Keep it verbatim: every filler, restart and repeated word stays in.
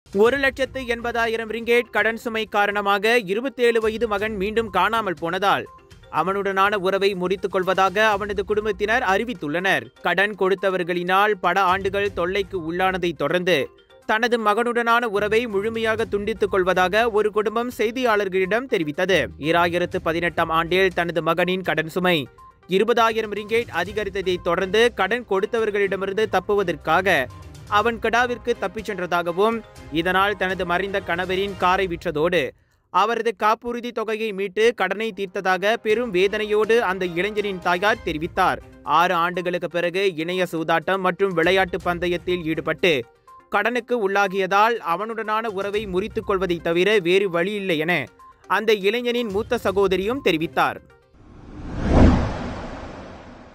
ஒரு லட்சத்து எண்பதாயிரம் ரிங்கேட் கடன் சுமை காரணமாக இருபத்தேழு வயது மகன் மீண்டும் காணாமல் போனதால் அவனுடனான உறவை முறித்துக் கொள்வதாக அவனது குடும்பத்தினர் அறிவித்துள்ளனர். கடன் கொடுத்தவர்களினால் பல ஆண்டுகள் தொல்லைக்கு உள்ளானதை தொடர்ந்து தனது மகனுடனான உறவை முழுமையாக துண்டித்துக் கொள்வதாக ஒரு குடும்பம் செய்தியாளர்களிடம் தெரிவித்தது. ஈராயிரத்து பதினெட்டாம் ஆண்டில் தனது மகனின் கடன் சுமை இருபதாயிரம் ரிங்கேட் அதிகரித்ததை தொடர்ந்து கடன் கொடுத்தவர்களிடமிருந்து தப்புவதற்காக அவன் கடாவிற்கு தப்பிச் சென்றதாகவும், இதனால் தனது மறைந்த கணவரின் காரை விற்றதோடு அவரது காப்புறுதி தொகையை மீட்டு கடனை தீர்த்ததாக பெரும் வேதனையோடு அந்த இளைஞரின் தாயார் தெரிவித்தார். ஆறு ஆண்டுகளுக்கு பிறகு இணைய சூதாட்டம் மற்றும் விளையாட்டு பந்தயத்தில் ஈடுபட்டு கடனுக்கு உள்ளாகியதால் அவனுடனான உறவை முறித்துக் கொள்வதை தவிர வேறு வழியில்லை என அந்த இளைஞனின் மூத்த சகோதரியும் தெரிவித்தார்.